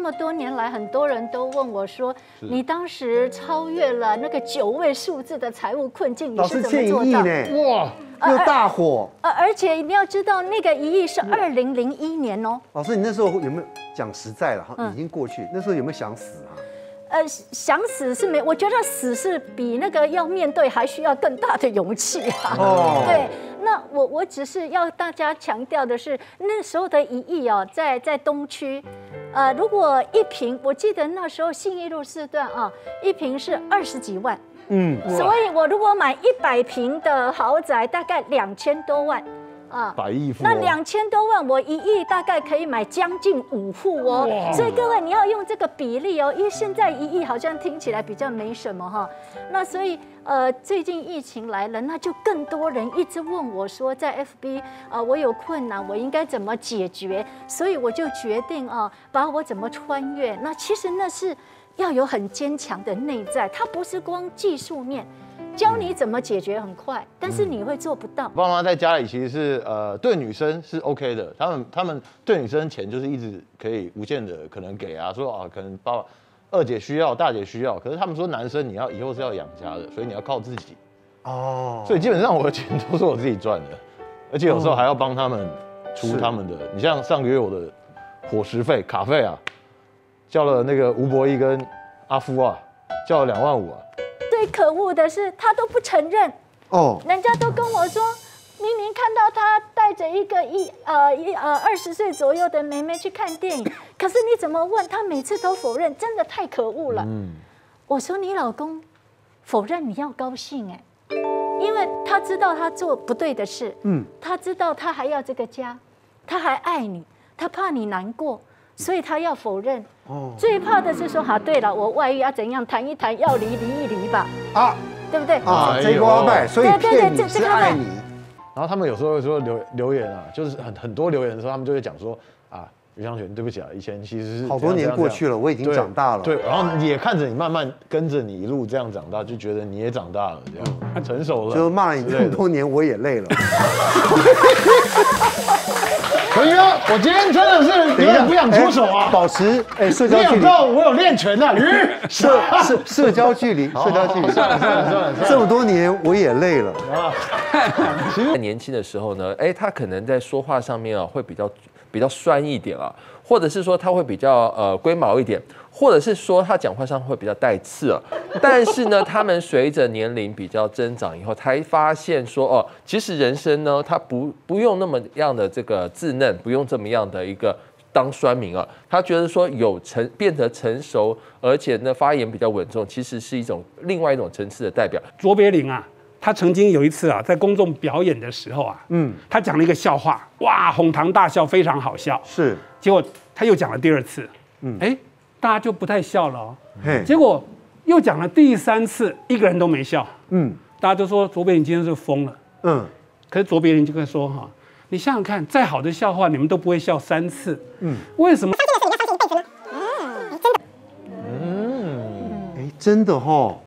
么多年来，很多人都问我说，你当时超越了那个9位数字的财务困境，你是怎么做到？ 哇，又大火！ 而且你要知道，那个1亿是2001年哦。 老师，你那时候有没有讲实在了？哈，已经过去，那时候有没有想死啊？ 想死是没，我觉得死是比那个要面对还需要更大的勇气啊。哦，对，那我只是要大家强调的是，那时候的1亿哦，在东区，如果一坪，我记得那时候信义路4段啊，一坪是20几万，所以我如果买100坪的豪宅，大概2000多万。 100亿富翁， 那2000多万，我1亿大概可以买将近5户哦。所以各位你要用这个比例哦，因为现在1亿好像听起来比较没什么哈。那所以最近疫情来了，那就更多人一直问我说，在 FB 我有困难，我应该怎么解决？所以我就决定把我怎么穿越。那其实那是要有很坚强的内在，它不是光技术面。教你怎么解决很快，但是你会做不到。 爸妈在家里其实是对女生是 OK 的，他们对女生钱就是一直可以无限的可能给啊，说可能爸爸2姐需要，大姐需要，可是他们说男生你要以后是要养家的，所以你要靠自己。所以基本上我的钱都是我自己赚的，而且有时候还要帮他们出他们的。你像上个月我的伙食费卡费啊，叫了那个吴伯义跟阿夫啊，叫了2万5啊。 最可恶的是，他都不承认。人家都跟我说，明明看到他带着一个20岁左右的妹妹去看电影，可是你怎么问他，每次都否认，真的太可恶了。我说你老公否认，你要高兴哎，因为他知道他做不对的事，他知道他还要这个家，他还爱你，他怕你难过。所以他要否认，最怕的是说，好，对了，我外遇要怎样谈一谈，要离一离吧，对不对？ 这瓜败，所以骗你是爱你。 然后他们有时候会说留言啊，就是很多留言的时候，他们就会讲说于香璇，对不起啊，以前其实是好多年过去了，我已经长大了。 对，然后也看着你慢慢跟着你一路这样长大，就觉得你也长大了，这样成熟了。 就骂了你这么多年，我也累了。 可以啊，我今天真的是有点不想出手啊， 保持社交距离。 你知道我有练拳的， 社交距离，社交距离。算了，这么多年我也累了啊。 其实年轻的时候呢，他可能在说话上面会比较酸一点啊，或者是说他会比较龟毛一点，或者是说他讲话上会比较带刺啊。但是呢，他们随着年龄比较增长以后，才发现说其实人生呢，他不用那么样的这个稚嫩，不用这么样的一个当酸民啊。他觉得说变得成熟，而且呢发言比较稳重，其实是另外一种层次的代表。 卓别林啊。他曾经有一次在公众表演的时候他讲了一个笑话，哇，哄堂大笑，非常好笑。 是， 结果他又讲了第2次，大家就不太笑了结果又讲了第3次，一个人都没笑，大家都说卓别林今天是疯了，可是卓别林就会说你想想看，再好的笑话你们都不会笑3次，为什么？ 真的